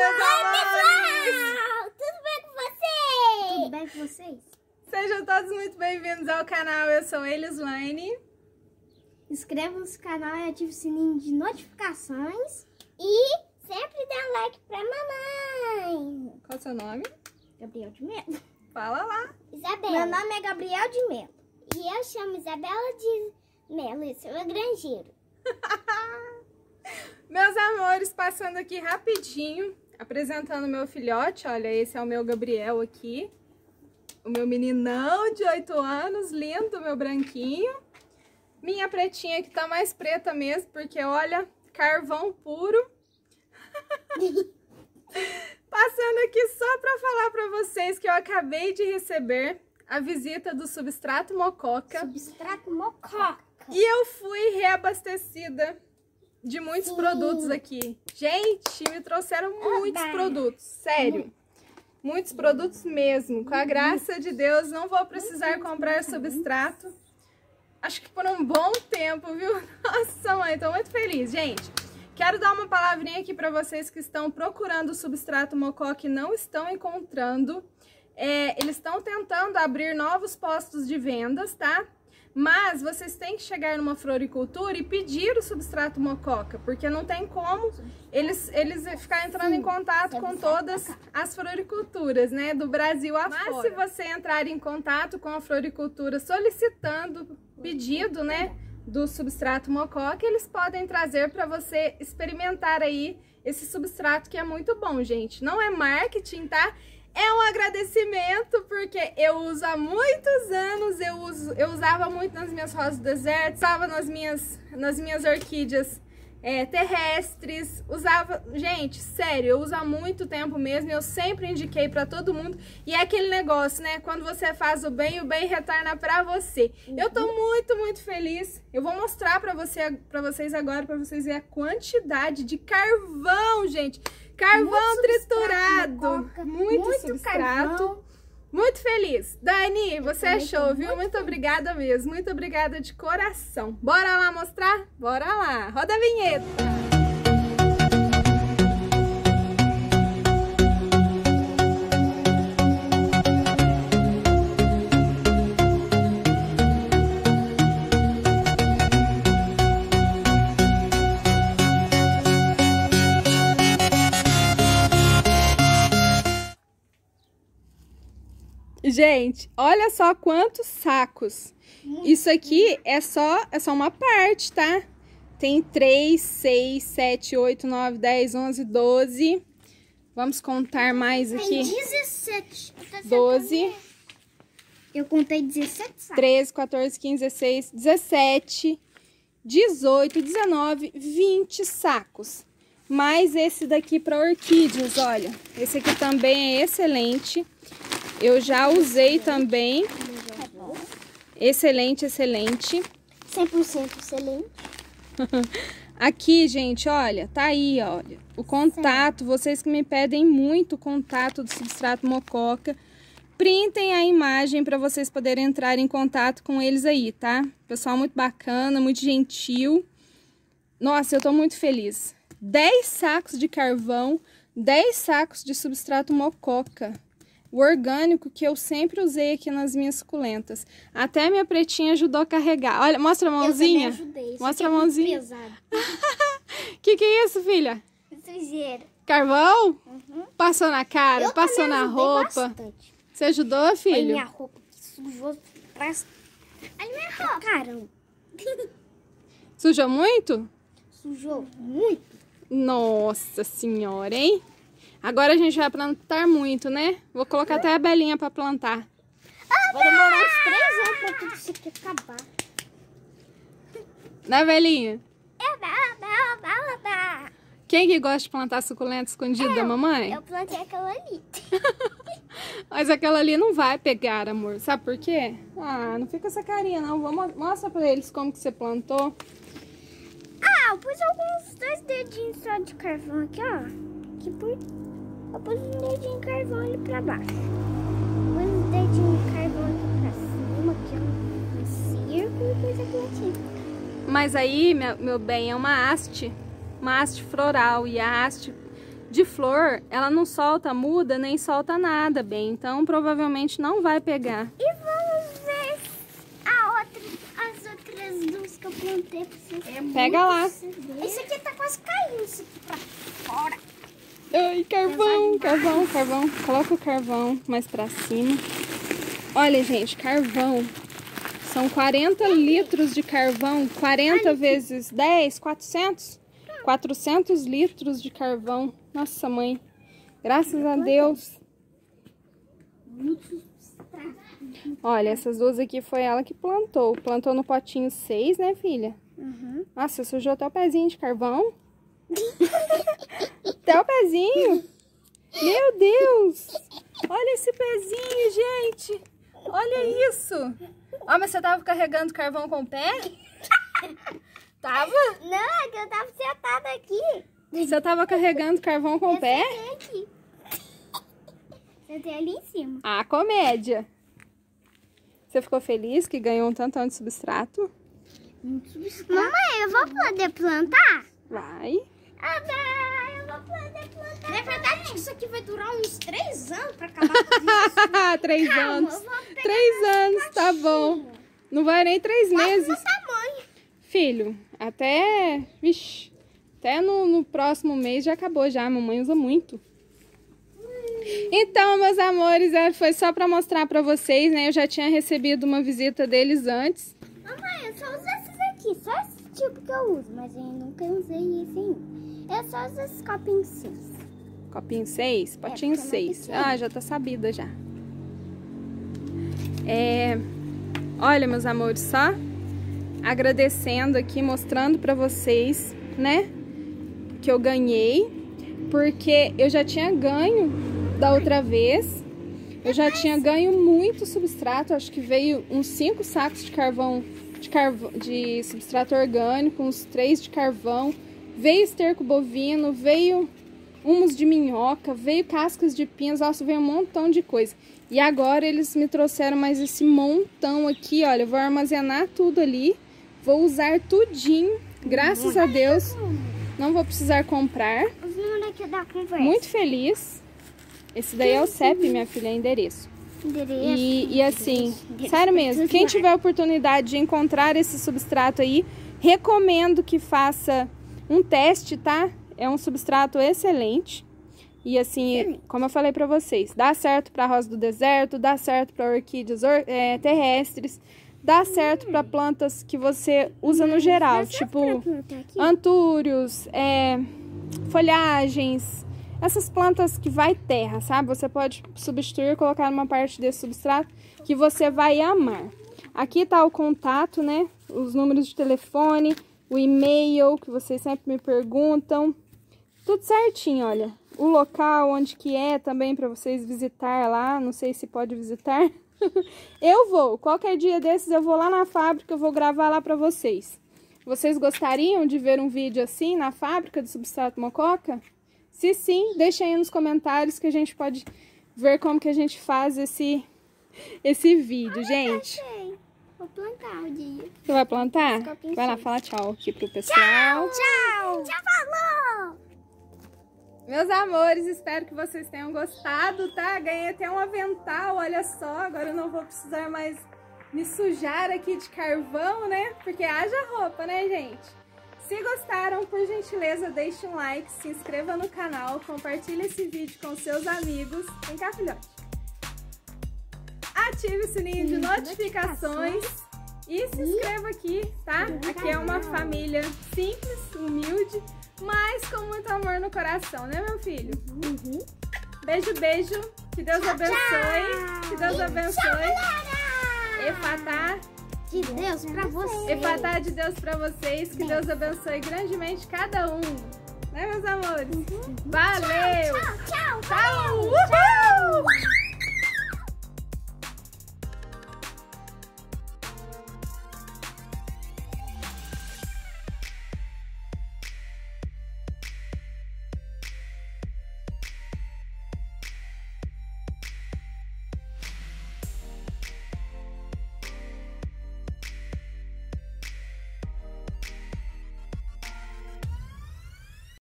meus amores! Pessoal, tudo bem com vocês? Tudo bem com vocês? Sejam todos muito bem-vindos ao canal, eu sou Elislaine. Inscreva-se no canal e ative o sininho de notificações. E sempre dá um like pra mamãe. Qual é o seu nome? Gabriel de Melo. Fala lá. Isabela. Meu nome é Gabriel de Melo. E eu chamo Isabela de Melo e sou granjeiro. Meus amores, passando aqui rapidinho, apresentando meu filhote. Olha, esse é o meu Gabriel aqui. O meu meninão de 8 anos, lindo, meu branquinho. Minha pretinha que tá mais preta mesmo, porque olha, carvão puro. Passando aqui só pra falar pra vocês que eu acabei de receber a visita do Substrato Mococa. Substrato Mococa. E eu fui reabastecida de muitos produtos aqui. Gente, me trouxeram muitos produtos, sério. Muitos produtos mesmo. Com a graça de Deus, não vou precisar comprar substrato. Acho que por um bom tempo, viu? Nossa, mãe, tô muito feliz, gente. Quero dar uma palavrinha aqui para vocês que estão procurando o Substrato Mococa e não estão encontrando. Eles estão tentando abrir novos postos de vendas, tá? Mas vocês têm que chegar numa floricultura e pedir o Substrato Mococa, porque não tem como eles ficar entrando em contato com todas as floriculturas, né, do Brasil afora. Mas se você entrar em contato com a floricultura solicitando pedido, né, do Substrato Mococa, eles podem trazer para você experimentar aí esse substrato que é muito bom, gente. Não é marketing, tá? É um agradecimento, porque eu uso há muitos anos, eu usava muito nas minhas rosas do deserto, usava nas minhas orquídeas terrestres, usava... Gente, sério, eu uso há muito tempo mesmo, eu sempre indiquei pra todo mundo. E é aquele negócio, né? Quando você faz o bem retorna pra você. Eu tô muito, muito feliz. Eu vou mostrar pra vocês agora, pra vocês verem a quantidade de carvão, gente. Carvão triturado, muito substrato, carvão. Muito feliz. Dani, você é show, viu? Muito obrigada mesmo, muito obrigada de coração. Bora lá mostrar? Bora lá, roda a vinheta. Gente, olha só quantos sacos. Isso aqui é só uma parte, tá? Tem 3, 6, 7, 8, 9, 10, 11, 12. Vamos contar mais aqui. Tem 17. 12. Eu contei 17 sacos. 13, 14, 15, 16, 17, 18, 19, 20 sacos. Mais esse daqui para orquídeas, olha. Esse aqui também é excelente. Eu já usei também. Excelente, excelente. 100% excelente. Aqui, gente, olha, tá aí, olha. O contato, vocês que me pedem muito o contato do Substrato Mococa, printem a imagem para vocês poderem entrar em contato com eles aí, tá? Pessoal muito bacana, muito gentil. Nossa, eu tô muito feliz. 10 sacos de carvão, 10 sacos de Substrato Mococa. O orgânico que eu sempre usei aqui nas minhas suculentas. Até minha pretinha ajudou a carregar. Olha, mostra a mãozinha. Eu também ajudei. Mostra a mãozinha. Pesado. Que é isso, filha? Sujeira. Carvão? Passou na cara, Eu passou na roupa. Bastante. Você ajudou, Olha filho? minha roupa que sujou. Olha minha roupa. Caramba. Sujou muito? Sujou muito. Nossa senhora, hein? Agora a gente vai plantar muito, né? Vou colocar até a Belinha pra plantar. Vai demorar uns 3 anos pra tudo isso aqui acabar. Né, Belinha? Quem que gosta de plantar suculenta escondido da mamãe? Eu plantei aquela ali. Mas aquela ali não vai pegar, amor. Sabe por quê? Ah, não fica essa carinha, não. Mostra pra eles como que você plantou. Ah, eu pus alguns 2 dedinhos só de carvão aqui, ó. Aqui por... Eu pus um dedinho de carvão ali pra baixo. Pus um dedinho de carvão aqui pra cima, aqui, ó. Um círculo e coisa aqui. Mas aí, meu bem, é uma haste floral. E a haste de flor, ela não solta muda nem solta nada, bem. Então, provavelmente não vai pegar. E vamos ver as outras duas que eu plantei pra vocês. Pega lá. Esse aqui tá quase caindo, isso aqui pra fora. Ai, carvão, carvão, carvão. Coloca o carvão mais pra cima. Olha, gente, carvão. São 40 litros de carvão. 40 vezes 10, 400? 400 litros de carvão. Nossa, mãe. Graças a Deus. Olha, essas duas aqui foi ela que plantou. Plantou no potinho 6, né, filha? Uhum. Nossa, sujou até o pezinho de carvão. Até o pezinho. Meu Deus. Olha esse pezinho, gente. Olha isso. Ó, mas você tava carregando carvão com o pé? Tava? Não, é que eu tava sentada aqui. Você tava carregando carvão com o pé? Sentei aqui. Sentei ali em cima. Ah, comédia. Você ficou feliz que ganhou um tantão de substrato? Mamãe, eu vou poder plantar? Vai. Eu vou poder plantar. Na verdade, isso aqui vai durar uns 3 anos pra acabar com isso. 3 anos. 3 anos, tá bom. Não vai nem 3 meses. Tamanho. Filho, até... Vixe, até no próximo mês já acabou já. A mamãe usa muito. Então, meus amores, foi só pra mostrar pra vocês, né? Eu já tinha recebido uma visita deles antes. Mamãe, eu só uso esses aqui. Só esse tipo que eu uso. Mas eu nunca usei esse ainda. Eu só uso esses copinhos 6. Copinho 6? Potinho 6. Ah, já tá sabida já. Olha, meus amores, só agradecendo aqui, mostrando pra vocês, né? Que eu ganhei. Porque eu já tinha ganho da outra vez. Eu já tinha ganho muito substrato. Acho que veio uns 5 sacos de carvão, de substrato orgânico, uns 3 de carvão. Veio esterco bovino, veio humus de minhoca, veio cascas de pinhas, nossa, veio um montão de coisa. E agora eles me trouxeram mais esse montão aqui, olha, eu vou armazenar tudo ali, vou usar tudinho, graças a Deus, não vou precisar comprar. Os moleques da conversa. Muito feliz. Esse daí é o CEP, minha filha, é endereço. E assim, sério mesmo, quem tiver a oportunidade de encontrar esse substrato aí, recomendo que faça um teste, tá? É um substrato excelente. E assim, como eu falei pra vocês, dá certo pra rosa do deserto, dá certo pra orquídeas terrestres, dá certo pra plantas que você usa no geral, tipo antúrios, folhagens, essas plantas que vai terra, sabe? Você pode substituir, colocar numa parte desse substrato que você vai amar. Aqui tá o contato, né? Os números de telefone, o e-mail que vocês sempre me perguntam. Tudo certinho, olha. O local onde que é também para vocês visitar lá. Não sei se pode visitar. Eu vou. Qualquer dia desses eu vou lá na fábrica, eu vou gravar lá para vocês. Vocês gostariam de ver um vídeo assim na fábrica do substrato mococa? Se sim, deixem aí nos comentários que a gente pode ver como que a gente faz esse vídeo, gente. Vou plantar o dia. Você vai plantar? Vai lá, fala tchau aqui pro pessoal. Tchau! Já falou! Meus amores, espero que vocês tenham gostado, tá? Ganhei até um avental, olha só. Agora eu não vou precisar mais me sujar aqui de carvão, né? Porque haja roupa, né, gente? Se gostaram, por gentileza, deixe um like, se inscreva no canal, compartilhe esse vídeo com seus amigos. Vem cá, filhote. Ative o sininho de notificações e se inscreva aqui, tá? Aqui é uma família simples, humilde, mas com muito amor no coração, né, meu filho? Beijo, beijo. Que Deus abençoe. Que Deus abençoe. Efatá De Deus pra você. Efatá de Deus pra vocês. Que Deus abençoe grandemente cada um. Né, meus amores? Valeu! Tchau! Tchau! Uhul!